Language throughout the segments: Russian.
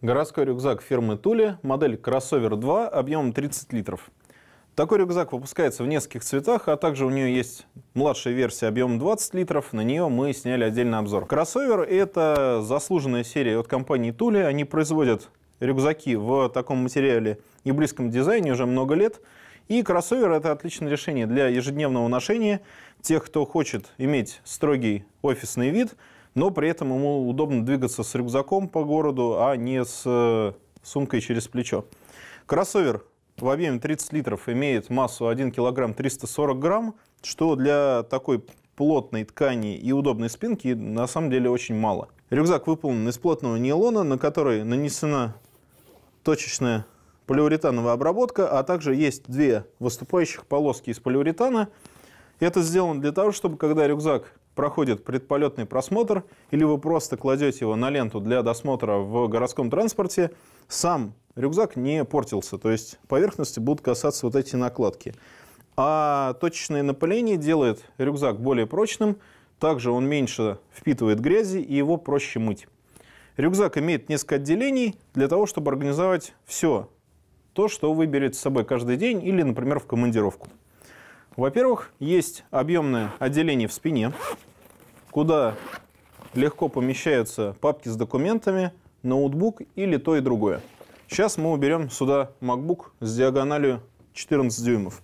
Городской рюкзак фирмы Thule, модель Crossover 2, объемом 30 литров. Такой рюкзак выпускается в нескольких цветах, а также у нее есть младшая версия объемом 20 литров. На нее мы сняли отдельный обзор. Crossover — это заслуженная серия от компании Thule. Они производят рюкзаки в таком материале и близком дизайне уже много лет. И Crossover — это отличное решение для ежедневного ношения тех, кто хочет иметь строгий офисный вид, но при этом ему удобно двигаться с рюкзаком по городу, а не с сумкой через плечо. Crossover в объеме 30 литров имеет массу 1 кг 340 грамм, что для такой плотной ткани и удобной спинки на самом деле очень мало. Рюкзак выполнен из плотного нейлона, на который нанесена точечная полиуретановая обработка, а также есть две выступающих полоски из полиуретана. Это сделано для того, чтобы когда рюкзак проходит предполетный просмотр, или вы просто кладете его на ленту для досмотра в городском транспорте, сам рюкзак не портился, то есть поверхности будут касаться вот эти накладки. А точечное напыление делает рюкзак более прочным, также он меньше впитывает грязи и его проще мыть. Рюкзак имеет несколько отделений для того, чтобы организовать все то, что вы берете с собой каждый день или, например, в командировку. Во-первых, есть объемное отделение в спине, куда легко помещаются папки с документами, ноутбук или то и другое. Сейчас мы уберем сюда MacBook с диагональю 14 дюймов.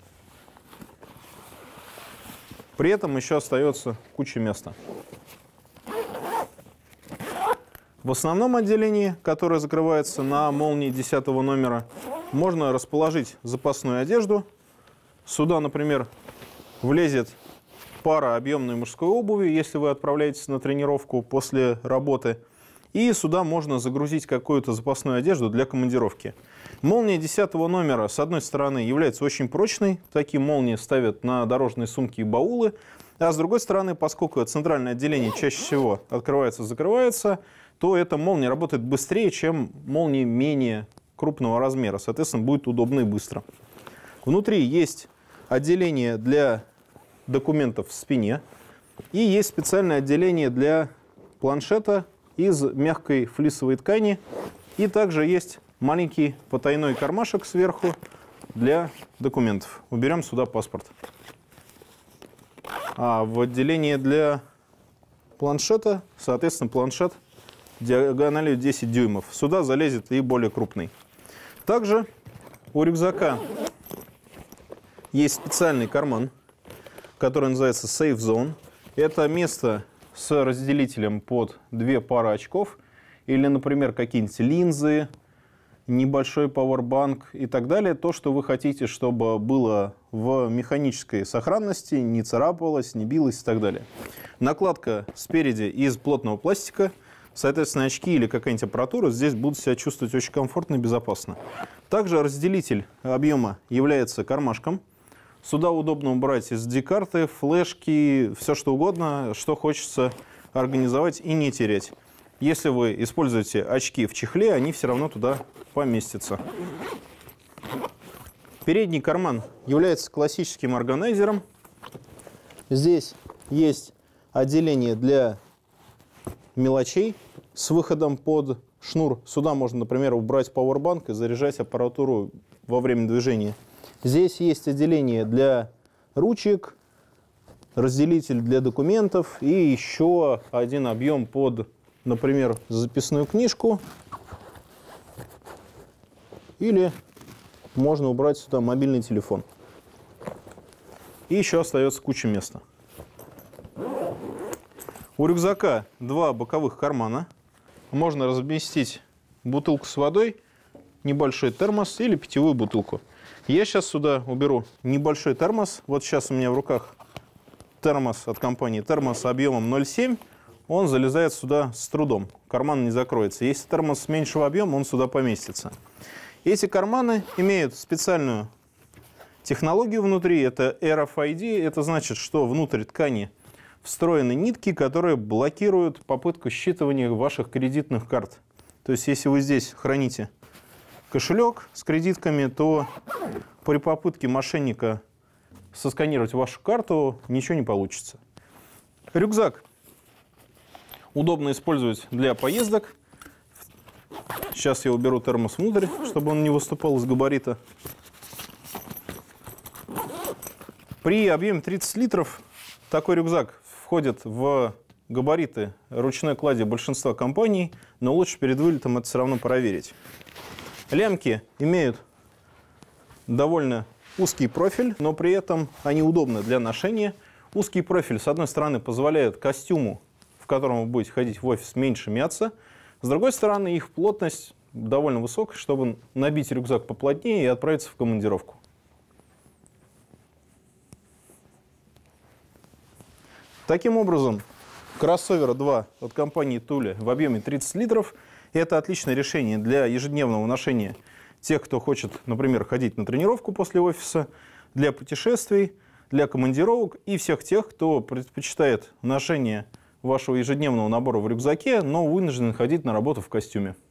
При этом еще остается куча места. В основном отделении, которое закрывается на молнии 10 номера, можно расположить запасную одежду. Сюда, например, влезет пара объемной мужской обуви, если вы отправляетесь на тренировку после работы. И сюда можно загрузить какую-то запасную одежду для командировки. Молния 10 номера, с одной стороны, является очень прочной. Такие молнии ставят на дорожные сумки и баулы. А с другой стороны, поскольку центральное отделение чаще всего открывается-закрывается, то эта молния работает быстрее, чем молнии менее крупного размера. Соответственно, будет удобно и быстро. Внутри есть отделение для документов в спине и есть специальное отделение для планшета из мягкой флисовой ткани. И также есть маленький потайной кармашек сверху для документов. Уберем сюда паспорт. А в отделении для планшета, соответственно, планшет диагональю 10 дюймов. Сюда залезет и более крупный. Также у рюкзака есть специальный карман, который называется Safe Zone. Это место с разделителем под две пары очков или, например, какие-нибудь линзы, небольшой пауэрбанк и так далее. То, что вы хотите, чтобы было в механической сохранности, не царапалось, не билось и так далее. Накладка спереди из плотного пластика. Соответственно, очки или какая-нибудь аппаратура здесь будут себя чувствовать очень комфортно и безопасно. Также разделитель объема является кармашком. Сюда удобно убрать SD-карты, флешки, все что угодно, что хочется организовать и не терять. Если вы используете очки в чехле, они все равно туда поместятся. Передний карман является классическим органайзером. Здесь есть отделение для мелочей с выходом под шнур. Сюда можно, например, убрать пауэрбанк и заряжать аппаратуру во время движения. Здесь есть отделение для ручек, разделитель для документов и еще один объем под, например, записную книжку. Или можно убрать сюда мобильный телефон. И еще остается куча места. У рюкзака два боковых кармана. Можно разместить бутылку с водой, небольшой термос или питьевую бутылку. Я сейчас сюда уберу небольшой термос. Вот сейчас у меня в руках термос от компании термос объемом 0,7. Он залезает сюда с трудом. Карман не закроется. Если термос меньшего объема, он сюда поместится. Эти карманы имеют специальную технологию внутри. Это RFID. Это значит, что внутрь ткани встроены нитки, которые блокируют попытку считывания ваших кредитных карт. То есть, если вы здесь храните кошелек с кредитками, то при попытке мошенника сосканировать вашу карту ничего не получится. Рюкзак удобно использовать для поездок. Сейчас я уберу термос внутрь, чтобы он не выступал из габарита. При объеме 30 литров такой рюкзак входит в габариты ручной клади большинства компаний, но лучше перед вылетом это все равно проверить. Лямки имеют довольно узкий профиль, но при этом они удобны для ношения. Узкий профиль, с одной стороны, позволяет костюму, в котором вы будете ходить в офис, меньше мяться. С другой стороны, их плотность довольно высокая, чтобы набить рюкзак поплотнее и отправиться в командировку. Таким образом, кроссовер 2 от компании Thule в объеме 30 литров – это отличное решение для ежедневного ношения тех, кто хочет, например, ходить на тренировку после офиса, для путешествий, для командировок и всех тех, кто предпочитает ношение вашего ежедневного набора в рюкзаке, но вынужден ходить на работу в костюме.